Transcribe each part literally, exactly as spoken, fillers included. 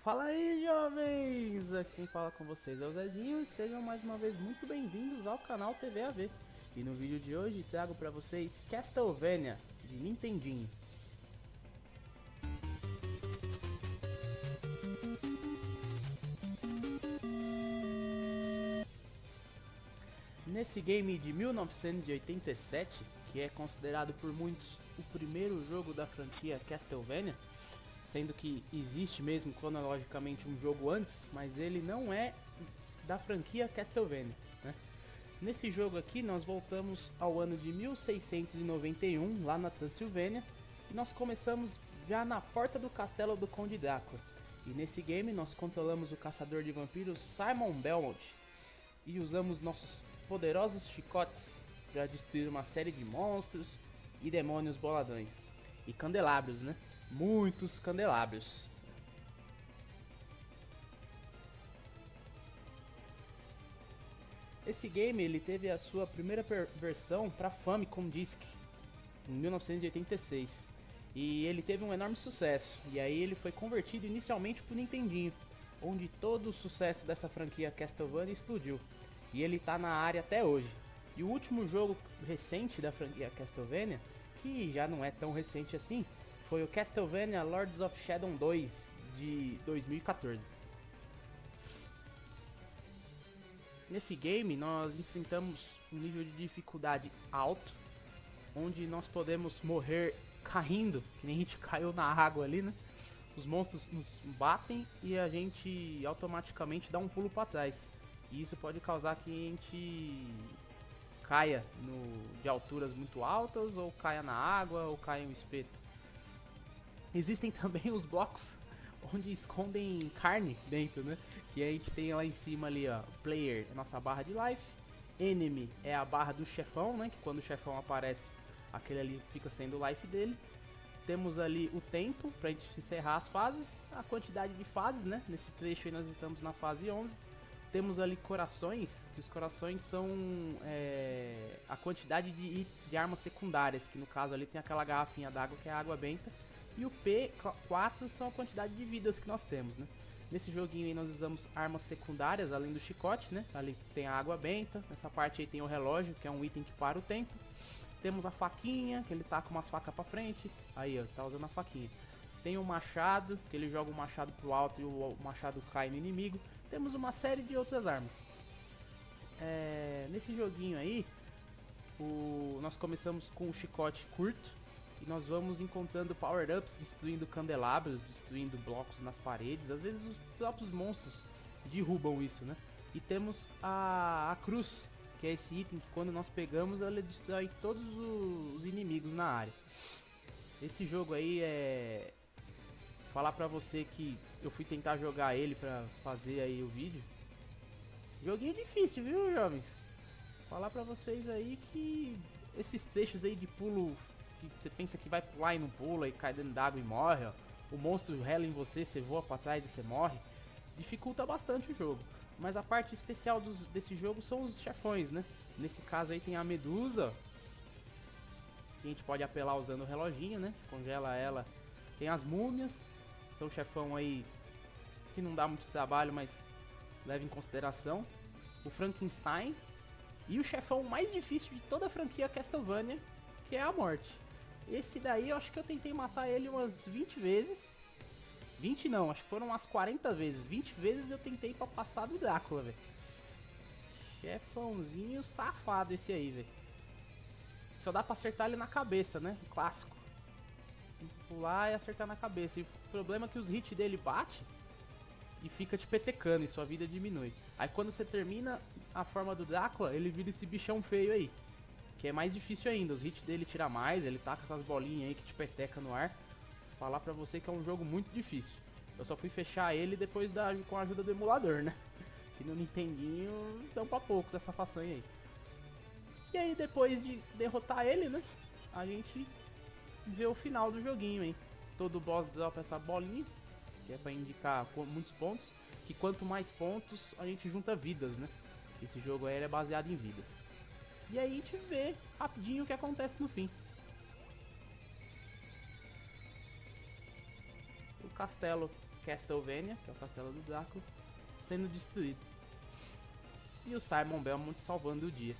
Fala aí, jovens! Aqui quem fala com vocês é o Zezinho e sejam mais uma vez muito bem-vindos ao canal T V A V. E no vídeo de hoje trago para vocês Castlevania de Nintendinho. Nesse game de mil novecentos e oitenta e sete, que é considerado por muitos o primeiro jogo da franquia Castlevania, sendo que existe mesmo cronologicamente um jogo antes, mas ele não é da franquia Castlevania, né? Nesse jogo aqui nós voltamos ao ano de mil seiscentos e noventa e um, lá na Transilvânia, e nós começamos já na porta do castelo do Conde Drácula. E nesse game nós controlamos o caçador de vampiros Simon Belmont e usamos nossos poderosos chicotes para destruir uma série de monstros e demônios boladões. E candelabros, né? Muitos candelabros. Esse game ele teve a sua primeira versão para Famicom Disk em mil novecentos e oitenta e seis e ele teve um enorme sucesso. E aí ele foi convertido inicialmente para o Nintendinho, onde todo o sucesso dessa franquia Castlevania explodiu. E ele está na área até hoje. E o último jogo recente da franquia Castlevania, que já não é tão recente assim, foi o Castlevania Lords of Shadow dois de dois mil e quatorze. Nesse game nós enfrentamos um nível de dificuldade alto, onde nós podemos morrer caindo, que nem a gente caiu na água ali, né? Os monstros nos batem e a gente automaticamente dá um pulo para trás. E isso pode causar que a gente caia no, de alturas muito altas, ou caia na água, ou caia em um espeto. Existem também os blocos onde escondem carne dentro, né? Que a gente tem lá em cima ali, ó, player é a nossa barra de life, enemy é a barra do chefão, né? Que quando o chefão aparece, aquele ali fica sendo o life dele. Temos ali o tempo pra gente encerrar as fases, a quantidade de fases, né? Nesse trecho aí nós estamos na fase onze. Temos ali corações, que os corações são é, a quantidade de, de armas secundárias, que no caso ali tem aquela garrafinha d'água que é a água benta. E o P quatro são a quantidade de vidas que nós temos, né? Nesse joguinho aí nós usamos armas secundárias, além do chicote, né? Ali tem a água benta, nessa parte aí tem o relógio, que é um item que para o tempo. Temos a faquinha, que ele tá com umas facas pra frente, aí ó, tá usando a faquinha. Tem o machado, que ele joga o machado pro alto e o machado cai no inimigo. Temos uma série de outras armas. É, nesse joguinho aí, o, nós começamos com o chicote curto. E nós vamos encontrando power-ups, destruindo candelabros, destruindo blocos nas paredes. Às vezes os próprios monstros derrubam isso, né? E temos a, a cruz, que é esse item que quando nós pegamos, ela destrói todos os inimigos na área. Esse jogo aí é... Falar pra você que eu fui tentar jogar ele pra fazer aí o vídeo. Joguinho difícil, viu, jovens? Falar pra vocês aí que esses trechos aí de pulo, que você pensa que vai pular e não pula e cai dentro d'água e morre, ó. O monstro rela em você, você voa pra trás e você morre. Dificulta bastante o jogo. Mas a parte especial dos, desse jogo são os chefões, né? Nesse caso aí tem a Medusa, que a gente pode apelar usando o reloginho, né? Congela ela. Tem as múmias, são chefão aí que não dá muito trabalho, mas leva em consideração. O Frankenstein e o chefão mais difícil de toda a franquia Castlevania, que é a morte. Esse daí eu acho que eu tentei matar ele umas vinte vezes. vinte não, acho que foram umas quarenta vezes. vinte vezes eu tentei pra passar do Drácula, velho. Chefãozinho safado esse aí, velho. Só dá pra acertar ele na cabeça, né? O clássico. Tem que pular e acertar na cabeça. E o problema é que os hits dele bate e fica te petecando e sua vida diminui. Aí quando você termina a forma do Drácula, ele vira esse bichão feio aí, que é mais difícil ainda. Os hits dele tira mais, ele taca essas bolinhas aí que te peteca no ar. Falar pra você que é um jogo muito difícil. Eu só fui fechar ele depois da, com a ajuda do emulador, né? Que no Nintendinho são pra poucos essa façanha aí. E aí depois de derrotar ele, né? A gente vê o final do joguinho, hein? Todo boss dropa essa bolinha, que é pra indicar muitos pontos. Que quanto mais pontos, a gente junta vidas, né? Esse jogo aí é baseado em vidas. E aí a gente vê rapidinho o que acontece no fim. O castelo Castlevania, que é o castelo do Drácula, sendo destruído. E o Simon Belmont salvando o dia.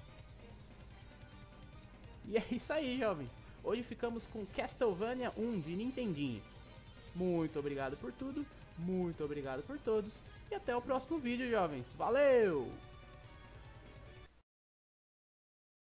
E é isso aí, jovens. Hoje ficamos com Castlevania um de Nintendinho. Muito obrigado por tudo, muito obrigado por todos. E até o próximo vídeo, jovens. Valeu!